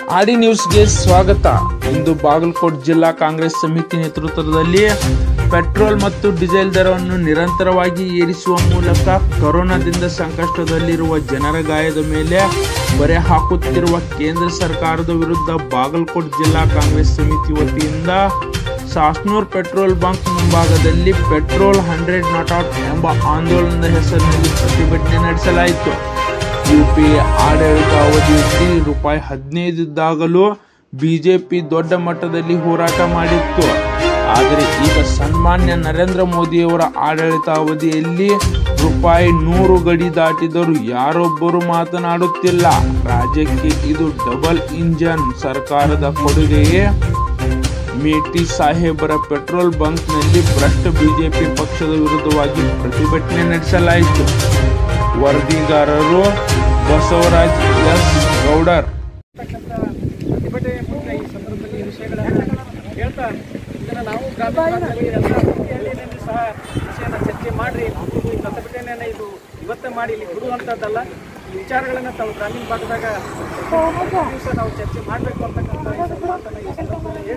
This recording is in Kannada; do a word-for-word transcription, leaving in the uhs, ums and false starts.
ಆಡಿ ನ್ಯೂಸ್ಗೆ ಸ್ವಾಗತ. ಇಂದು ಬಾಗಲಕೋಟೆ ಜಿಲ್ಲಾ ಕಾಂಗ್ರೆಸ್ ಸಮಿತಿ ನೇತೃತ್ವದಲ್ಲಿ ಪೆಟ್ರೋಲ್ ಮತ್ತು ಡೀಸೆಲ್ ದರವನ್ನು ನಿರಂತರವಾಗಿ ಏರಿಸುವ ಮೂಲಕ ಕೊರೋನಾದಿಂದ ಸಂಕಷ್ಟದಲ್ಲಿರುವ ಜನರ ಗಾಯದ ಮೇಲೆ ಬರೆ ಹಾಕುತ್ತಿರುವ ಕೇಂದ್ರ ಸರ್ಕಾರದ ವಿರುದ್ಧ ಬಾಗಲಕೋಟೆ ಜಿಲ್ಲಾ ಕಾಂಗ್ರೆಸ್ ಸಮಿತಿ ವತಿಯಿಂದ ಸಾಸ್ನೂರ್ ಪೆಟ್ರೋಲ್ ಬಂಕ್ ಮುಂಭಾಗದಲ್ಲಿ ಪೆಟ್ರೋಲ್ ಹಂಡ್ರೆಡ್ ನಾಟ್ ಔಟ್ ಎಂಬ ಆಂದೋಲನದ ಹೆಸರಿನಲ್ಲಿ ಪ್ರತಿಭಟನೆ ನಡೆಸಲಾಯಿತು. ಯುಪಿಎ ಆಡಳಿತಾವಧಿಯಲ್ಲಿ ರೂಪಾಯಿ ಹದಿನೈದು ಇದ್ದಾಗಲೂ ಬಿಜೆಪಿ ದೊಡ್ಡ ಮಟ್ಟದಲ್ಲಿ ಹೋರಾಟ ಮಾಡಿತ್ತು. ಆದರೆ ಈಗ ಸನ್ಮಾನ್ಯ ನರೇಂದ್ರ ಮೋದಿಯವರ ಆಡಳಿತಾವಧಿಯಲ್ಲಿ ರೂಪಾಯಿ ನೂರು ಗಡಿ ದಾಟಿದರೂ ಯಾರೊಬ್ಬರು ಮಾತನಾಡುತ್ತಿಲ್ಲ. ರಾಜ್ಯಕ್ಕೆ ಇದು ಡಬಲ್ ಇಂಜನ್ ಸರ್ಕಾರದ ಕೊಡುಗೆಯೇ? ಮೇಟಿ ಸಾಹೇಬರ ಪೆಟ್ರೋಲ್ ಬಂಕ್ನಲ್ಲಿ ಭ್ರಷ್ಟ ಬಿಜೆಪಿ ಪಕ್ಷದ ವಿರುದ್ಧವಾಗಿ ಪ್ರತಿಭಟನೆ ನಡೆಸಲಾಯಿತು. ವರದಿಗಾರರು ಬಸವರಾಜ್ ಎಸ್ ಗೌಡರ್. ಪ್ರತಿಭಟನೆ ಮೂಲಕ ಈ ಸಂದರ್ಭದಲ್ಲಿ ವಿಷಯಗಳನ್ನು ಹೇಳ್ತಾ ಇದನ್ನು ನಾವು ಗ್ರಾಮೀಣ ಎಲ್ಲ ಹಳ್ಳಿಯಲ್ಲಿ ಸಹ ವಿಷಯನ ಚರ್ಚೆ ಮಾಡಿರಿ. ಈ ಪ್ರತಿಭಟನೆಯನ್ನು ಇದು ಇವತ್ತೇ ಮಾಡಿ ಇಲ್ಲಿ ಬಿಡುವಂಥದ್ದಲ್ಲ. ಈ ವಿಚಾರಗಳನ್ನು ತಾವು ಗ್ರಾಮೀಣ ಭಾಗದಾಗ ದಿವಸ ನಾವು ಚರ್ಚೆ ಮಾಡಬೇಕು ಅಂತಕ್ಕಂಥ